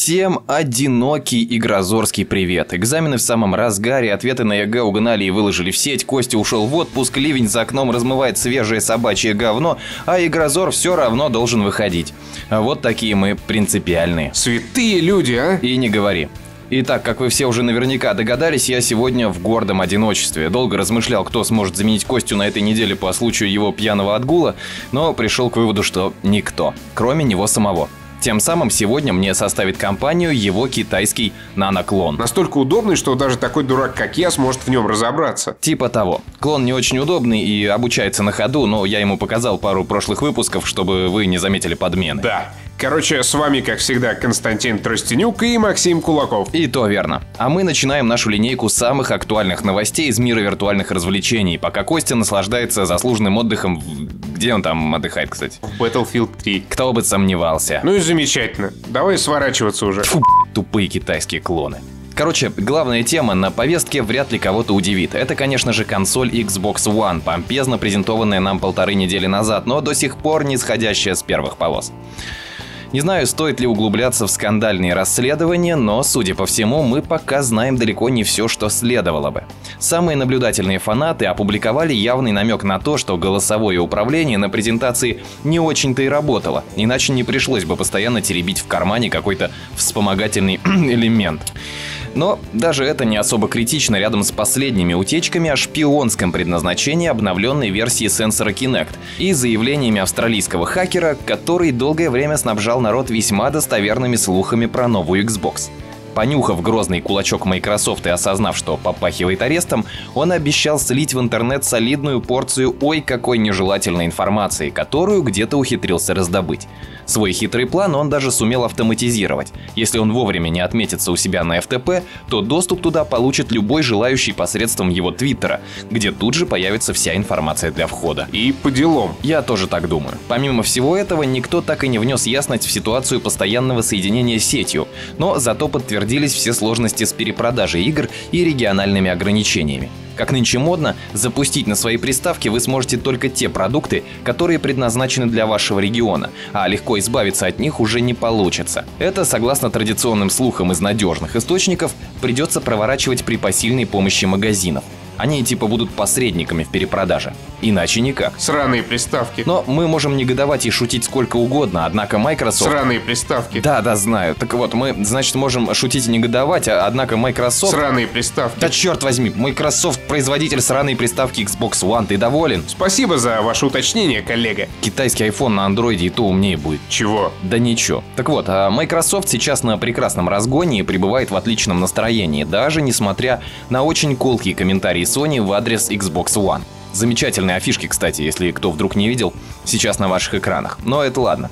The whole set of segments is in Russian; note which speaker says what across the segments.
Speaker 1: Всем одинокий и грозорский привет. Экзамены в самом разгаре, ответы на ЕГЭ угнали и выложили в сеть, Костя ушел в отпуск, ливень за окном размывает свежее собачье говно, а Игрозор все равно должен выходить. Вот такие мы принципиальные.
Speaker 2: Святые люди, а?
Speaker 1: И не говори. Итак, как вы все уже наверняка догадались, я сегодня в гордом одиночестве. Долго размышлял, кто сможет заменить Костю на этой неделе по случаю его пьяного отгула, но пришел к выводу, что никто, кроме него самого. Тем самым сегодня мне составит компанию его китайский наноклон.
Speaker 2: Настолько удобный, что даже такой дурак, как я, сможет в нем разобраться.
Speaker 1: Типа того. Клон не очень удобный и обучается на ходу, но я ему показал пару прошлых выпусков, чтобы вы не заметили подмены.
Speaker 2: Да. Короче, с вами, как всегда, Константин Тростенюк и Максим Кулаков.
Speaker 1: И то верно. А мы начинаем нашу линейку самых актуальных новостей из мира виртуальных развлечений, пока Костя наслаждается заслуженным отдыхом Где он там отдыхает, кстати?
Speaker 2: В Battlefield 3.
Speaker 1: Кто бы сомневался.
Speaker 2: Ну и замечательно. Давай сворачиваться уже.
Speaker 1: Фу, тупые китайские клоны. Короче, главная тема на повестке вряд ли кого-то удивит. Это, конечно же, консоль Xbox One, помпезно презентованная нам 1,5 недели назад, но до сих пор не сходящая с первых полос. Не знаю, стоит ли углубляться в скандальные расследования, но, судя по всему, мы пока знаем далеко не все, что следовало бы. Самые наблюдательные фанаты опубликовали явный намек на то, что голосовое управление на презентации не очень-то и работало, иначе не пришлось бы постоянно теребить в кармане какой-то вспомогательный элемент. Но даже это не особо критично рядом с последними утечками о шпионском предназначении обновленной версии сенсора Kinect и заявлениями австралийского хакера, который долгое время снабжал народ весьма достоверными слухами про новую Xbox. Понюхав грозный кулачок Microsoft и осознав, что попахивает арестом, он обещал слить в интернет солидную порцию ой какой нежелательной информации, которую где-то ухитрился раздобыть. Свой хитрый план он даже сумел автоматизировать. Если он вовремя не отметится у себя на FTP, то доступ туда получит любой желающий посредством его твиттера, где тут же появится вся информация для входа.
Speaker 2: И по делам.
Speaker 1: Я тоже так думаю. Помимо всего этого, никто так и не внес ясность в ситуацию постоянного соединения с сетью, но зато подтвердились все сложности с перепродажей игр и региональными ограничениями. Как нынче модно, запустить на своей приставке вы сможете только те продукты, которые предназначены для вашего региона, а легко избавиться от них уже не получится. Это, согласно традиционным слухам из надежных источников, придется проворачивать при посильной помощи магазинов. Они типа будут посредниками в перепродаже. Иначе никак.
Speaker 2: Сраные приставки.
Speaker 1: Но мы можем негодовать и шутить сколько угодно, однако Microsoft...
Speaker 2: Сраные приставки.
Speaker 1: Да, знаю. Так вот, мы, значит, можем шутить и негодовать, однако Microsoft...
Speaker 2: Сраные приставки.
Speaker 1: Да черт возьми, Microsoft производитель сраной приставки Xbox One, ты доволен?
Speaker 2: Спасибо за ваше уточнение, коллега.
Speaker 1: Китайский iPhone на андроиде и то умнее будет.
Speaker 2: Чего?
Speaker 1: Да ничего. Так вот, Microsoft сейчас на прекрасном разгоне и пребывает в отличном настроении, даже несмотря на очень колкие комментарии Sony в адрес Xbox One. Замечательные афишки, кстати, если кто вдруг не видел, сейчас на ваших экранах. Но это ладно.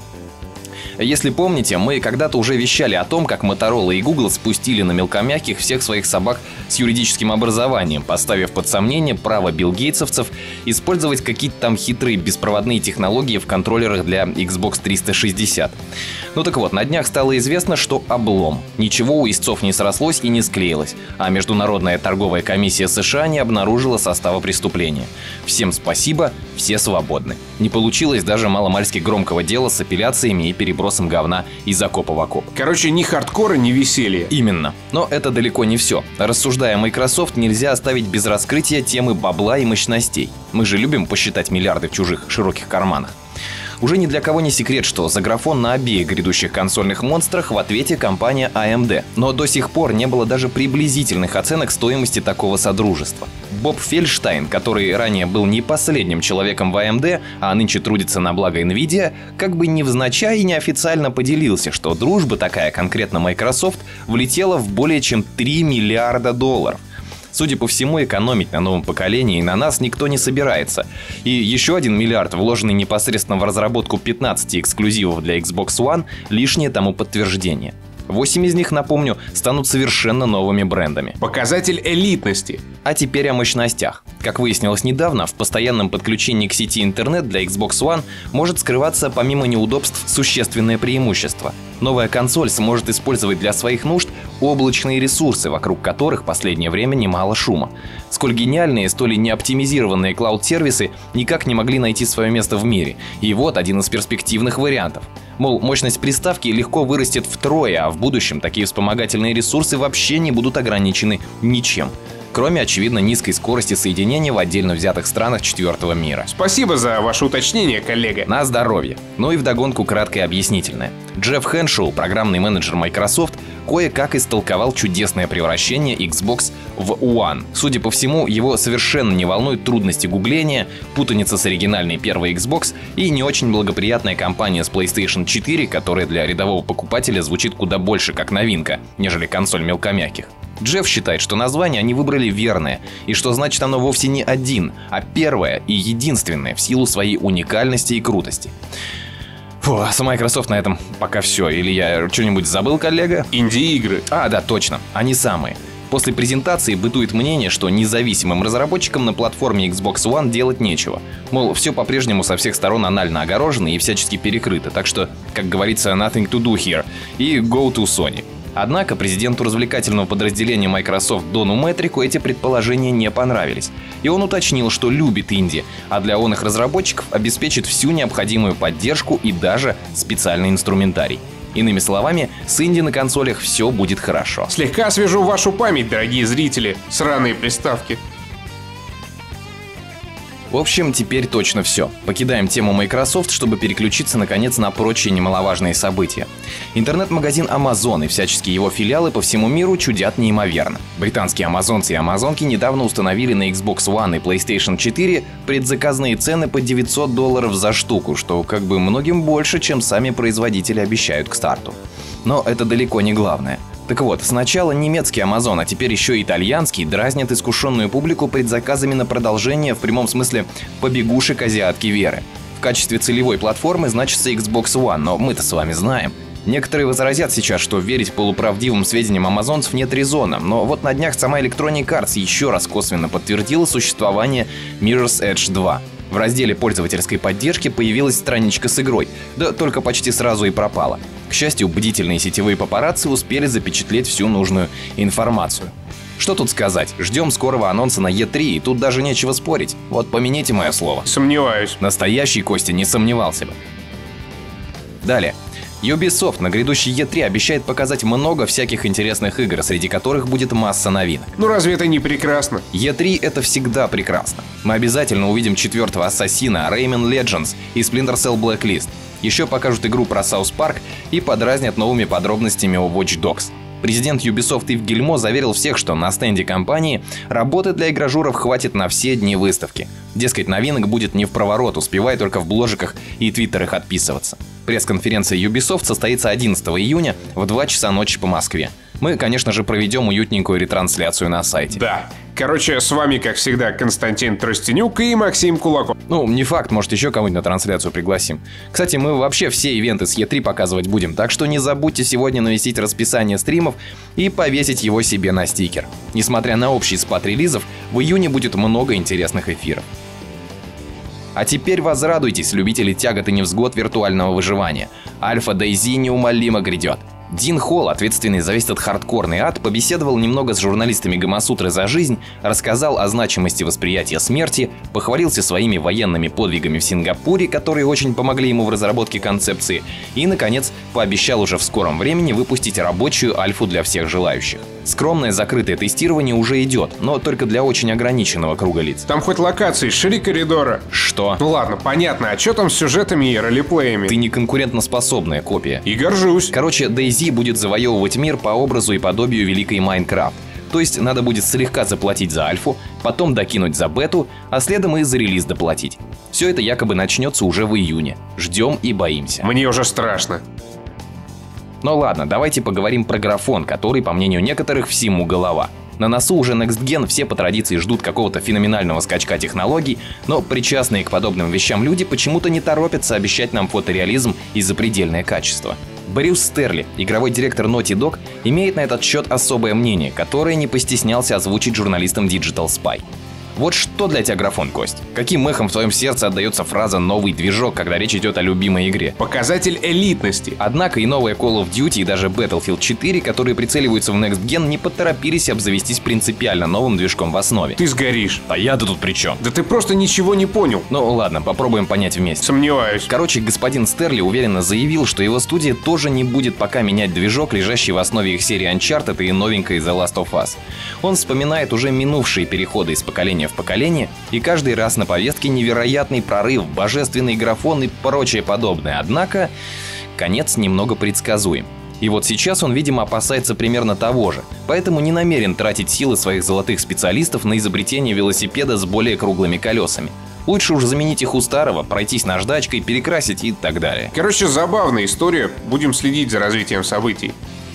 Speaker 1: Если помните, мы когда-то уже вещали о том, как Motorola и Google спустили на мелкомягких всех своих собак с юридическим образованием, поставив под сомнение право билл-гейтсовцев использовать какие-то там хитрые беспроводные технологии в контроллерах для Xbox 360. Ну так вот, на днях стало известно, что облом. Ничего у истцов не срослось и не склеилось, а Международная торговая комиссия США не обнаружила состава преступления. Всем спасибо, все свободны. Не получилось даже маломальски громкого дела с апелляциями и перебросом говна из окопа в окоп.
Speaker 2: Короче, ни хардкора, ни веселья.
Speaker 1: Именно. Но это далеко не все. Рассуждая о Microsoft, нельзя оставить без раскрытия темы бабла и мощностей. Мы же любим посчитать миллиарды в чужих широких карманах. Уже ни для кого не секрет, что за графон на обеих грядущих консольных монстрах в ответе компания AMD. Но до сих пор не было даже приблизительных оценок стоимости такого содружества. Боб Фельштайн, который ранее был не последним человеком в AMD, а нынче трудится на благо Nvidia, как бы невзначай и неофициально поделился, что дружба такая, конкретно Microsoft, влетела в более чем $3 миллиарда. Судя по всему, экономить на новом поколении на нас никто не собирается. И еще $1 миллиард, вложенный непосредственно в разработку 15 эксклюзивов для Xbox One, лишнее тому подтверждение. 8 из них, напомню, станут совершенно новыми брендами.
Speaker 2: Показатель элитности.
Speaker 1: А теперь о мощностях. Как выяснилось недавно, в постоянном подключении к сети интернет для Xbox One может скрываться, помимо неудобств, существенное преимущество. Новая консоль сможет использовать для своих нужд облачные ресурсы, вокруг которых в последнее время немало шума. Сколь гениальные, столь и неоптимизированные клауд-сервисы никак не могли найти свое место в мире. И вот один из перспективных вариантов. Мол, мощность приставки легко вырастет втрое, а в будущем такие вспомогательные ресурсы вообще не будут ограничены ничем. Кроме, очевидно, низкой скорости соединения в отдельно взятых странах четвертого мира.
Speaker 2: Спасибо за ваше уточнение, коллега.
Speaker 1: На здоровье. Ну и вдогонку краткое объяснительное. Джефф Хеншоу, программный менеджер Microsoft, кое-как истолковал чудесное превращение Xbox в One. Судя по всему, его совершенно не волнуют трудности гугления, путаница с оригинальной первой Xbox и не очень благоприятная кампания с PlayStation 4, которая для рядового покупателя звучит куда больше как новинка, нежели консоль мелкомягких. Джефф считает, что название они выбрали верное, и что значит оно вовсе не один, а первое и единственное в силу своей уникальности и крутости. Фу, с Microsoft на этом пока все. Или я что-нибудь забыл, коллега?
Speaker 2: Инди-игры.
Speaker 1: Да, точно, они самые. После презентации бытует мнение, что независимым разработчикам на платформе Xbox One делать нечего. Мол, все по-прежнему со всех сторон анально огорожено и всячески перекрыто, так что, как говорится, nothing to do here, и go to Sony. Однако президенту развлекательного подразделения Microsoft Дону Метрику эти предположения не понравились. И он уточнил, что любит инди, а для онных разработчиков обеспечит всю необходимую поддержку и даже специальный инструментарий. Иными словами, с инди на консолях все будет хорошо.
Speaker 2: Слегка освежу вашу память, дорогие зрители. Сраные приставки.
Speaker 1: В общем, теперь точно все. Покидаем тему Microsoft, чтобы переключиться, наконец, на прочие немаловажные события. Интернет-магазин Amazon и всяческие его филиалы по всему миру чудят неимоверно. Британские амазонцы и амазонки недавно установили на Xbox One и PlayStation 4 предзаказные цены по $900 за штуку, что как бы многим больше, чем сами производители обещают к старту. Но это далеко не главное. Так вот, сначала немецкий Amazon, а теперь еще и итальянский дразнят искушенную публику предзаказами на продолжение, в прямом смысле, побегушек азиатки веры. В качестве целевой платформы значится Xbox One, но мы-то с вами знаем. Некоторые возразят сейчас, что верить полуправдивым сведениям амазонцев нет резона, но вот на днях сама Electronic Arts еще раз косвенно подтвердила существование Mirror's Edge 2. В разделе пользовательской поддержки появилась страничка с игрой, да только почти сразу и пропала. К счастью, бдительные сетевые папарацци успели запечатлеть всю нужную информацию. Что тут сказать? Ждем скорого анонса на E3, и тут даже нечего спорить. Вот помяните мое слово.
Speaker 2: Сомневаюсь.
Speaker 1: Настоящий Костя не сомневался бы. Далее. Ubisoft на грядущей E3 обещает показать много всяких интересных игр, среди которых будет масса новинок.
Speaker 2: Ну разве это не прекрасно?
Speaker 1: E3 — это всегда прекрасно. Мы обязательно увидим 4-го Ассасина, Rayman Legends и Splinter Cell Blacklist. Еще покажут игру про South Park и подразнят новыми подробностями о Watch Dogs. Президент Ubisoft Ив Гильмо заверил всех, что на стенде компании работы для игражуров хватит на все дни выставки. Дескать, новинок будет не впроворот, успевай только в бложиках и твиттерах отписываться. Пресс-конференция Ubisoft состоится 11 июня в 2 часа ночи по Москве. Мы, конечно же, проведем уютненькую ретрансляцию на сайте.
Speaker 2: Да. Короче, с вами, как всегда, Константин Тростенюк и Максим Кулаков.
Speaker 1: Ну, не факт, может, еще кого-нибудь на трансляцию пригласим. Кстати, мы вообще все ивенты с E3 показывать будем, так что не забудьте сегодня навестить расписание стримов и повесить его себе на стикер. Несмотря на общий спад релизов, в июне будет много интересных эфиров. А теперь возрадуйтесь, любители тягот и невзгод виртуального выживания. Альфа DayZ неумолимо грядет. Дин Холл, ответственный за весь этот хардкорный ад, побеседовал немного с журналистами Гамасутры за жизнь, рассказал о значимости восприятия смерти, похвалился своими военными подвигами в Сингапуре, которые очень помогли ему в разработке концепции, и, наконец, пообещал уже в скором времени выпустить рабочую альфу для всех желающих. Скромное закрытое тестирование уже идет, но только для очень ограниченного круга лиц.
Speaker 2: Там хоть локации шире коридора.
Speaker 1: Что?
Speaker 2: Ну ладно, понятно, а что там с сюжетами и ролеплеями?
Speaker 1: Ты не конкурентоспособная копия.
Speaker 2: И горжусь.
Speaker 1: Короче, DayZ будет завоевывать мир по образу и подобию великой Майнкрафт. То есть надо будет слегка заплатить за альфу, потом докинуть за бету, а следом и за релиз доплатить. Все это якобы начнется уже в июне. Ждем и боимся.
Speaker 2: Мне уже страшно.
Speaker 1: Ну ладно, давайте поговорим про графон, который, по мнению некоторых, всему голова. На носу уже Next Gen, все по традиции ждут какого-то феноменального скачка технологий, но причастные к подобным вещам люди почему-то не торопятся обещать нам фотореализм и запредельное качество. Брюс Стерли, игровой директор Naughty Dog, имеет на этот счет особое мнение, которое не постеснялся озвучить журналистам Digital Spy. Вот что для тебя графон, Кость? Каким эхом в твоем сердце отдается фраза «новый движок», когда речь идет о любимой игре?
Speaker 2: Показатель элитности.
Speaker 1: Однако и новая Call of Duty, и даже Battlefield 4, которые прицеливаются в Next Gen, не поторопились обзавестись принципиально новым движком в основе.
Speaker 2: Ты сгоришь.
Speaker 1: А я-то тут при чем?
Speaker 2: Да ты просто ничего не понял.
Speaker 1: Ну ладно, попробуем понять вместе.
Speaker 2: Сомневаюсь.
Speaker 1: Короче, господин Стерли уверенно заявил, что его студия тоже не будет пока менять движок, лежащий в основе их серии Uncharted и новенькой The Last of Us. Он вспоминает уже минувшие переходы из поколения в поколение, и каждый раз на повестке невероятный прорыв, божественный графон и прочее подобное. Однако, конец немного предсказуем. И вот сейчас он, видимо, опасается примерно того же, поэтому не намерен тратить силы своих золотых специалистов на изобретение велосипеда с более круглыми колесами. Лучше уже заменить их у старого, пройтись наждачкой, перекрасить и так далее.
Speaker 2: Короче, забавная история. Будем следить за развитием событий.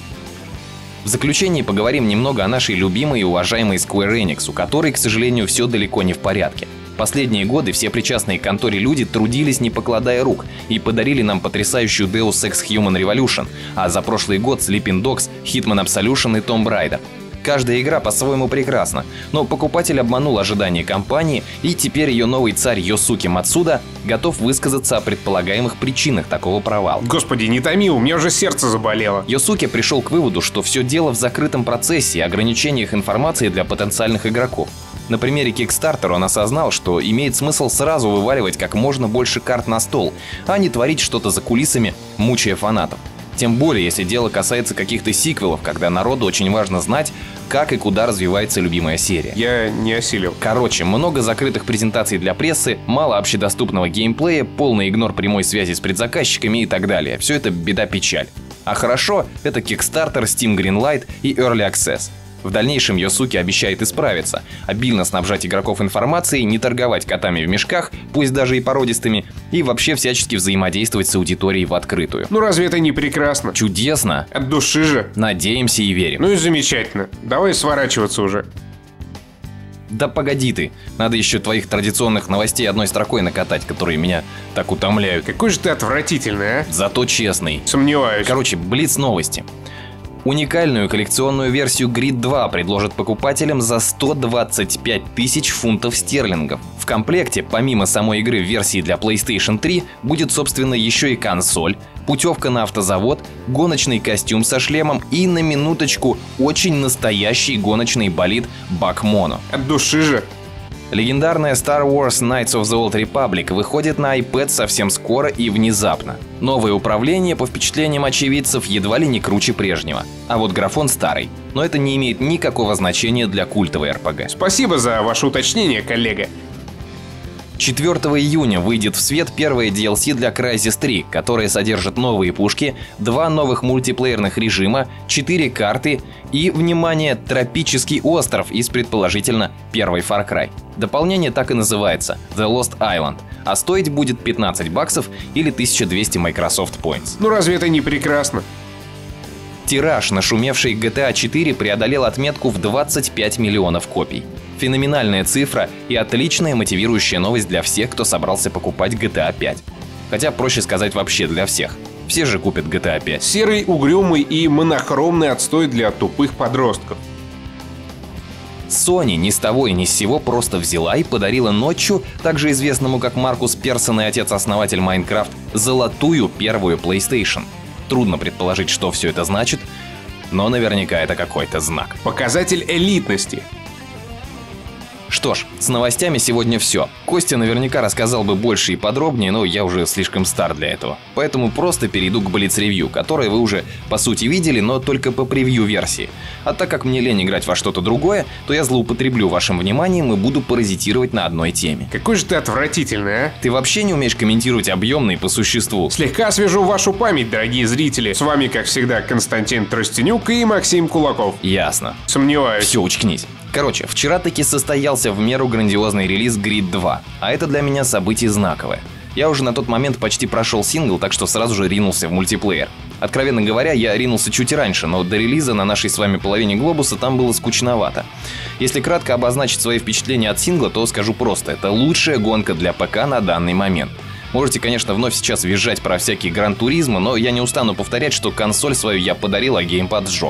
Speaker 1: В заключение поговорим немного о нашей любимой и уважаемой Square Enix, у которой, к сожалению, все далеко не в порядке. Последние годы все причастные к конторе люди трудились, не покладая рук, и подарили нам потрясающую Deus Ex Human Revolution, а за прошлый год Sleeping Dogs, Hitman Absolution и Tomb Raider. Каждая игра по-своему прекрасна, но покупатель обманул ожидания компании, и теперь ее новый царь Йосуки Мацуда готов высказаться о предполагаемых причинах такого провала.
Speaker 2: Господи, не томи, у меня уже сердце заболело.
Speaker 1: Йосуки пришел к выводу, что все дело в закрытом процессе и ограничениях информации для потенциальных игроков. На примере Kickstarter он осознал, что имеет смысл сразу вываливать как можно больше карт на стол, а не творить что-то за кулисами, мучая фанатов. Тем более, если дело касается каких-то сиквелов, когда народу очень важно знать, как и куда развивается любимая серия.
Speaker 2: Я не осилил.
Speaker 1: Короче, много закрытых презентаций для прессы, мало общедоступного геймплея, полный игнор прямой связи с предзаказчиками и так далее. Все это беда-печаль. А хорошо, это Kickstarter, Steam Greenlight и Early Access. В дальнейшем Йосуки обещает исправиться, обильно снабжать игроков информацией, не торговать котами в мешках, пусть даже и породистыми, и вообще всячески взаимодействовать с аудиторией в открытую.
Speaker 2: Ну разве это не прекрасно?
Speaker 1: Чудесно!
Speaker 2: От души же.
Speaker 1: Надеемся и верим.
Speaker 2: Ну и замечательно. Давай сворачиваться уже.
Speaker 1: Да погоди ты, надо еще твоих традиционных новостей одной строкой накатать, которые меня так утомляют.
Speaker 2: Какой же ты отвратительный, а?
Speaker 1: Зато честный.
Speaker 2: Сомневаюсь.
Speaker 1: Короче, блиц новости. Уникальную коллекционную версию Grid 2 предложат покупателям за 125 тысяч фунтов стерлингов. В комплекте, помимо самой игры в версии для PlayStation 3, будет, собственно, еще и консоль, путевка на автозавод, гоночный костюм со шлемом и, на минуточку, очень настоящий гоночный болид Buck Mono.
Speaker 2: От души же.
Speaker 1: Легендарная Star Wars Knights of the Old Republic выходит на iPad совсем скоро и внезапно. Новое управление, по впечатлениям очевидцев, едва ли не круче прежнего. А вот графон старый. Но это не имеет никакого значения для культовой RPG.
Speaker 2: Спасибо за ваше уточнение, коллега.
Speaker 1: 4 июня выйдет в свет первая DLC для Crysis 3, которая содержит новые пушки, 2 новых мультиплеерных режима, 4 карты и, внимание, тропический остров из, предположительно, первой Far Cry. Дополнение так и называется — The Lost Island, а стоить будет $15 или 1200 Microsoft Points.
Speaker 2: Ну разве это не прекрасно?
Speaker 1: Тираж нашумевшей GTA 4 преодолел отметку в 25 миллионов копий. Феноменальная цифра и отличная мотивирующая новость для всех, кто собрался покупать GTA 5. Хотя проще сказать вообще для всех. Все же купят GTA 5.
Speaker 2: Серый, угрюмый и монохромный отстой для тупых подростков.
Speaker 1: Sony ни с того и ни с сего просто взяла и подарила Нотчу, также известному как Маркус Персон и отец-основатель Minecraft, золотую первую PlayStation. Трудно предположить, что все это значит, но наверняка это какой-то знак.
Speaker 2: Показатель элитности.
Speaker 1: Что ж, с новостями сегодня все. Костя наверняка рассказал бы больше и подробнее, но я уже слишком стар для этого. Поэтому просто перейду к Блиц-ревью, которое вы уже по сути видели, но только по превью-версии. А так как мне лень играть во что-то другое, то я злоупотреблю вашим вниманием и буду паразитировать на одной теме.
Speaker 2: Какой же ты отвратительный, а?
Speaker 1: Ты вообще не умеешь комментировать объемно и по существу.
Speaker 2: Слегка освежу вашу память, дорогие зрители. С вами, как всегда, Константин Тростенюк и Максим Кулаков.
Speaker 1: Ясно.
Speaker 2: Сомневаюсь.
Speaker 1: Все, учкнись. Короче, вчера таки состоялся в меру грандиозный релиз Grid 2, а это для меня событие знаковое. Я уже на тот момент почти прошел сингл, так что сразу же ринулся в мультиплеер. Откровенно говоря, я ринулся чуть раньше, но до релиза на нашей с вами половине глобуса там было скучновато. Если кратко обозначить свои впечатления от сингла, то скажу просто: это лучшая гонка для ПК на данный момент. Можете, конечно, вновь сейчас визжать про всякие Гран-туризмы, но я не устану повторять, что консоль свою я подарил, а геймпад сжег.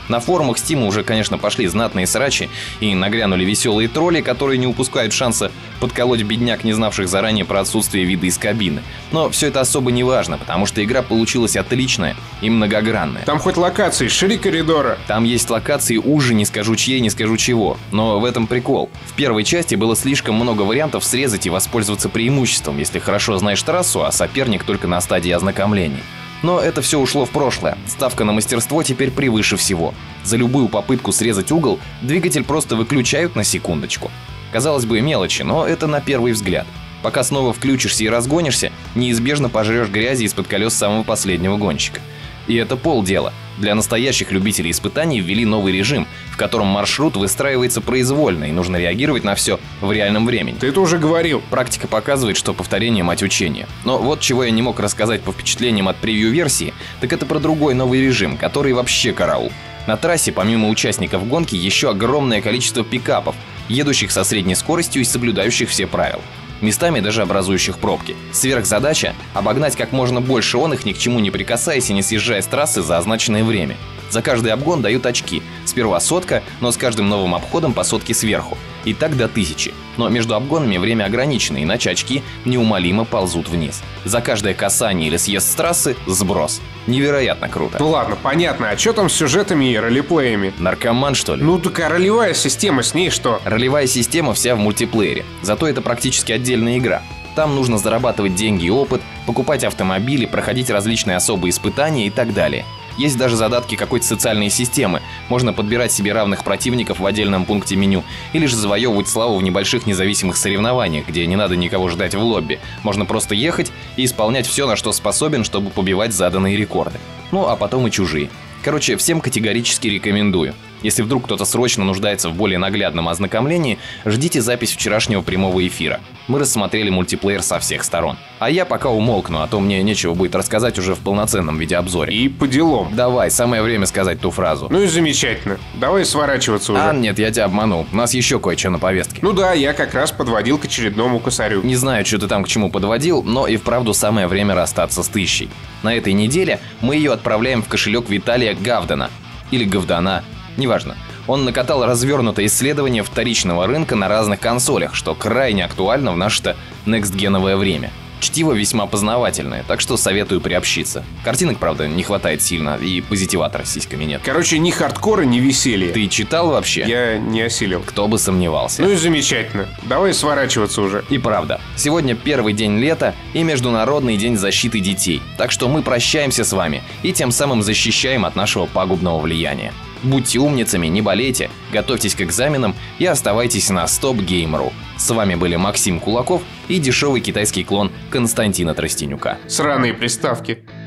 Speaker 1: На форумах Steam уже, конечно, пошли знатные срачи и нагрянули веселые тролли, которые не упускают шанса подколоть бедняк, не знавших заранее про отсутствие вида из кабины. Но все это особо не важно, потому что игра получилась отличная и многогранная.
Speaker 2: Там хоть локации шире коридора.
Speaker 1: Там есть локации уже, не скажу чьей, не скажу чего. Но в этом прикол. В первой части было слишком много вариантов срезать и воспользоваться преимуществом, если хорошо знаешь трассу, а соперник только на стадии ознакомления. Но это все ушло в прошлое. Ставка на мастерство теперь превыше всего. За любую попытку срезать угол двигатель просто выключают на секундочку. Казалось бы, мелочи, но это на первый взгляд. Пока снова включишься и разгонишься, неизбежно пожрешь грязи из-под колес самого последнего гонщика. И это полдела. Для настоящих любителей испытаний ввели новый режим, в котором маршрут выстраивается произвольно и нужно реагировать на все в реальном времени.
Speaker 2: Ты это уже говорил.
Speaker 1: Практика показывает, что повторение – мать учения. Но вот чего я не мог рассказать по впечатлениям от превью-версии, так это про другой новый режим, который вообще караул. На трассе, помимо участников гонки, еще огромное количество пикапов, едущих со средней скоростью и соблюдающих все правила. Местами даже образующих пробки. Сверхзадача – обогнать как можно больше их, ни к чему не прикасаясь и не съезжая с трассы за означенное время. За каждый обгон дают очки. Сперва 100, но с каждым новым обходом по 100 сверху. И так до 1000. Но между обгонами время ограничено, иначе очки неумолимо ползут вниз. За каждое касание или съезд с трассы – сброс. Невероятно круто.
Speaker 2: Ну ладно, понятно, а что там с сюжетами и ролеплеями?
Speaker 1: Наркоман, что ли?
Speaker 2: Ну так а ролевая система, с ней что?
Speaker 1: Ролевая система вся в мультиплеере. Зато это практически отдельная игра. Там нужно зарабатывать деньги и опыт, покупать автомобили, проходить различные особые испытания и так далее. Есть даже задатки какой-то социальной системы. Можно подбирать себе равных противников в отдельном пункте меню или же завоевывать славу в небольших независимых соревнованиях, где не надо никого ждать в лобби. Можно просто ехать и исполнять все, на что способен, чтобы побивать заданные рекорды. Ну а потом и чужие. Короче, всем категорически рекомендую. Если вдруг кто-то срочно нуждается в более наглядном ознакомлении, ждите запись вчерашнего прямого эфира. Мы рассмотрели мультиплеер со всех сторон. А я пока умолкну, а то мне нечего будет рассказать уже в полноценном видеообзоре.
Speaker 2: И по делам.
Speaker 1: Давай, самое время сказать ту фразу.
Speaker 2: Ну и замечательно. Давай сворачиваться уже.
Speaker 1: А, нет, я тебя обманул. У нас еще кое-что на повестке.
Speaker 2: Ну да, я как раз подводил к очередному косарю.
Speaker 1: Не знаю, что ты там к чему подводил, но и вправду самое время расстаться с 1000. На этой неделе мы ее отправляем в кошелек Виталия Гавдана. Или Говдана. Неважно. Он накатал развернутое исследование вторичного рынка на разных консолях, что крайне актуально в наше-то некстгеновое время. Чтиво весьма познавательное, так что советую приобщиться. Картинок, правда, не хватает сильно, и позитиватора с сиськами нет.
Speaker 2: Короче, ни хардкора, ни веселья.
Speaker 1: Ты читал вообще?
Speaker 2: Я не осилил.
Speaker 1: Кто бы сомневался.
Speaker 2: Ну и замечательно. Давай сворачиваться уже.
Speaker 1: И правда, сегодня первый день лета и Международный день защиты детей, так что мы прощаемся с вами и тем самым защищаем от нашего пагубного влияния. Будьте умницами, не болейте, готовьтесь к экзаменам и оставайтесь на StopGame.ru. С вами были Максим Кулаков и дешевый китайский клон Константина Тростенюка.
Speaker 2: Сраные приставки.